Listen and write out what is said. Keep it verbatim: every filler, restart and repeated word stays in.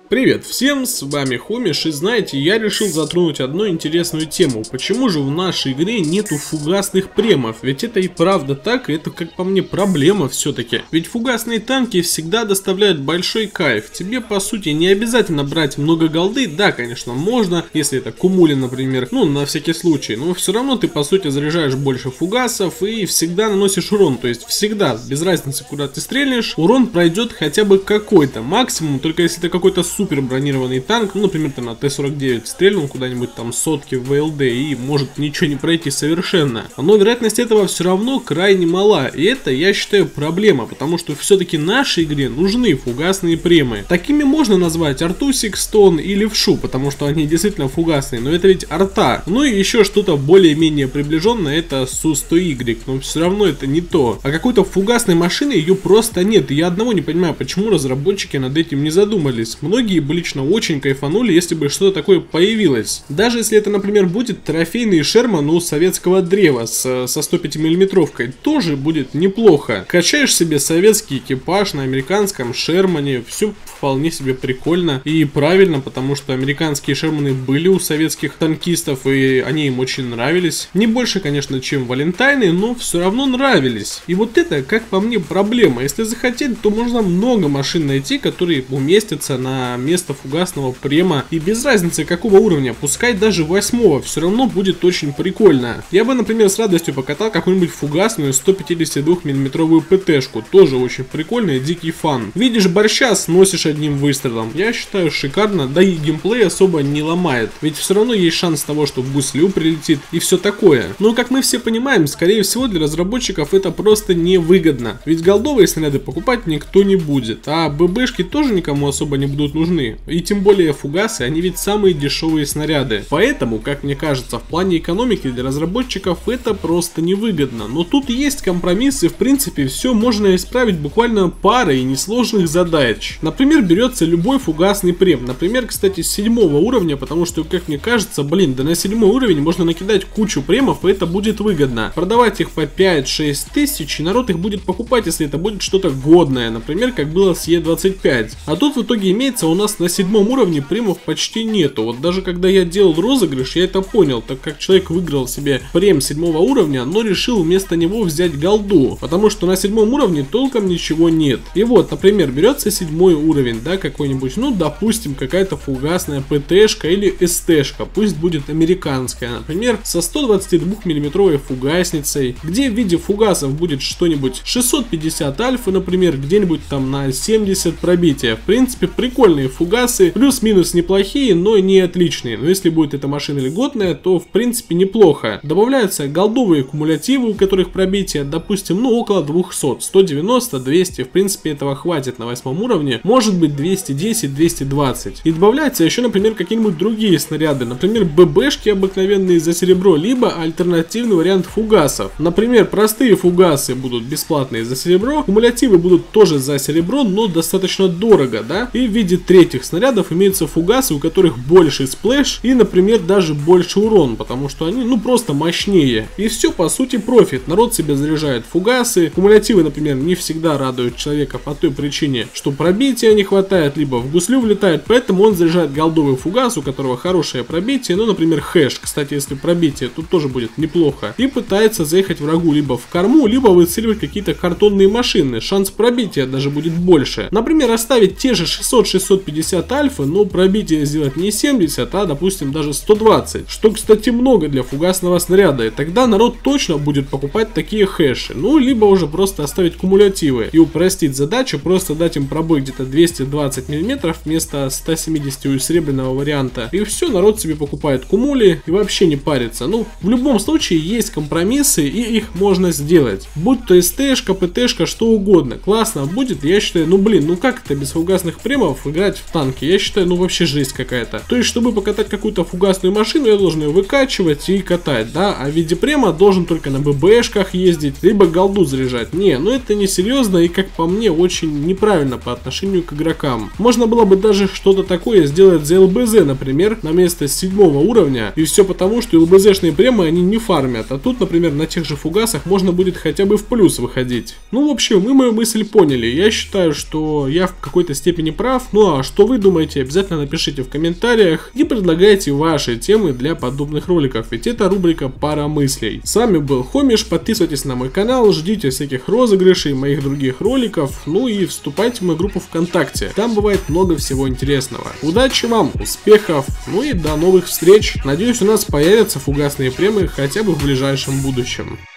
Привет всем, с вами Хомиш, и знаете, я решил затронуть одну интересную тему. Почему же в нашей игре нету фугасных премов? Ведь это и правда так, и это, как по мне, проблема все-таки. Ведь фугасные танки всегда доставляют большой кайф. Тебе, по сути, не обязательно брать много голды. Да, конечно, можно, если это кумули, например, ну, на всякий случай. Но все равно ты, по сути, заряжаешь больше фугасов и всегда наносишь урон. То есть всегда, без разницы, куда ты стрельнешь, урон пройдет хотя бы какой-то. Максимум, только если это какой-то супер супер бронированный танк, ну, например, ты на Т сорок девять стрельнул куда-нибудь там сотки в ВЛД и может ничего не пройти совершенно. Но вероятность этого все равно крайне мала, и это, я считаю, проблема, потому что все-таки нашей игре нужны фугасные премы. Такими можно назвать арту Сикстон и левшу, потому что они действительно фугасные, но это ведь арта. Ну и еще что-то более-менее приближенное, это Су сто игрек, но все равно это не то. А какой-то фугасной машины ее просто нет, и я одного не понимаю, почему разработчики над этим не задумались. Многие бы лично очень кайфанули, если бы что-то такое появилось. Даже если это, например, будет трофейный Шерман у советского древа с, со сто пять миллиметровкой, тоже будет неплохо. Качаешь себе советский экипаж на американском Шермане, все вполне себе прикольно и правильно, потому что американские Шерманы были у советских танкистов, и они им очень нравились. Не больше, конечно, чем Валентайны, но все равно нравились. И вот это, как по мне, проблема. Если захотеть, то можно много машин найти, которые уместятся на место фугасного према, и без разницы какого уровня, пускай даже восьмого, все равно будет очень прикольно. Я бы, например, с радостью покатал какую-нибудь фугасную сто пятьдесят два миллиметровую ПТшку, тоже очень прикольный, дикий фан. Видишь борща, сносишь одним выстрелом, я считаю, шикарно, да и геймплей особо не ломает, ведь все равно есть шанс того, что в гуслю прилетит и все такое. Но как мы все понимаем, скорее всего для разработчиков это просто невыгодно, ведь голдовые снаряды покупать никто не будет, а ББшки тоже никому особо не будут нужны. И тем более фугасы, они ведь самые дешевые снаряды. Поэтому, как мне кажется, в плане экономики для разработчиков это просто невыгодно. Но тут есть компромисс, и в принципе все можно исправить буквально парой несложных задач. Например, берется любой фугасный прем. Например, кстати, с седьмого уровня, потому что, как мне кажется, блин, да на седьмой уровень можно накидать кучу премов, и это будет выгодно. Продавать их по пять-шесть тысяч, и народ их будет покупать, если это будет что-то годное. Например, как было с Е двадцать пять. А тут в итоге имеется у нас на седьмом уровне премов почти нету. Вот даже когда я делал розыгрыш, я это понял, так как человек выиграл себе прем седьмого уровня, но решил вместо него взять голду, потому что на седьмом уровне толком ничего нет. И вот, например, берется седьмой уровень, да, какой-нибудь, ну, допустим, какая-то фугасная ПТшка или СТшка, пусть будет американская, например, со сто двадцать два миллиметровой фугасницей, где в виде фугасов будет что-нибудь шестьсот пятьдесят альфа, например, где-нибудь там на семьдесят пробития. В принципе, прикольные фугасы, плюс-минус неплохие, но не отличные. Но если будет эта машина льготная, то в принципе неплохо. Добавляются голдовые кумулятивы, у которых пробитие, допустим, ну около двухсот, сто девяносто, двести, в принципе этого хватит на восьмом уровне, может быть двести десять, двести двадцать. И добавляются еще, например, какие-нибудь другие снаряды, например, ББшки обыкновенные за серебро, либо альтернативный вариант фугасов. Например, простые фугасы будут бесплатные за серебро, кумулятивы будут тоже за серебро, но достаточно дорого, да, и в виде третьих снарядов имеются фугасы, у которых больше сплэш и, например, даже больше урон, потому что они, ну, просто мощнее. И все, по сути, профит. Народ себе заряжает фугасы. Кумулятивы, например, не всегда радуют человека по той причине, что пробития не хватает, либо в гуслю влетает, поэтому он заряжает голдовый фугас, у которого хорошее пробитие, ну, например, хэш. Кстати, если пробитие, тут тоже будет неплохо. И пытается заехать врагу либо в корму, либо выцеливать какие-то картонные машины. Шанс пробития даже будет больше. Например, оставить те же шестьсот — шестьсот пятьдесят альфа, но пробитие сделать не семьдесят, а допустим даже сто двадцать, что, кстати, много для фугасного снаряда, и тогда народ точно будет покупать такие хэши. Ну, либо уже просто оставить кумулятивы и упростить задачу, просто дать им пробой где-то двести двадцать миллиметров вместо ста семидесяти у серебряного варианта, и все, народ себе покупает кумули и вообще не парится. Ну, в любом случае есть компромиссы, и их можно сделать, будь то СТшка, ПТшка, что угодно. Классно будет, я считаю. Ну, блин, ну как это без фугасных премов играть в танки? Я считаю, ну вообще жесть какая-то. То есть, чтобы покатать какую-то фугасную машину, я должен ее выкачивать и катать, да? А в виде према должен только на ББшках ездить, либо голду заряжать. Не, ну это не серьезно и, как по мне, очень неправильно по отношению к игрокам. Можно было бы даже что-то такое сделать за ЛБЗ, например, на место седьмого уровня. И все потому, что ЛБЗшные премы они не фармят. А тут, например, на тех же фугасах можно будет хотя бы в плюс выходить. Ну, в общем, мы мою мысль поняли. Я считаю, что я в какой-то степени прав. Ну, Ну а что вы думаете, обязательно напишите в комментариях и предлагайте ваши темы для подобных роликов, ведь это рубрика «Пара мыслей». С вами был Хомиш, подписывайтесь на мой канал, ждите всяких розыгрышей, моих других роликов, ну и вступайте в мою группу ВКонтакте, там бывает много всего интересного. Удачи вам, успехов, ну и до новых встреч. Надеюсь, у нас появятся фугасные премии хотя бы в ближайшем будущем.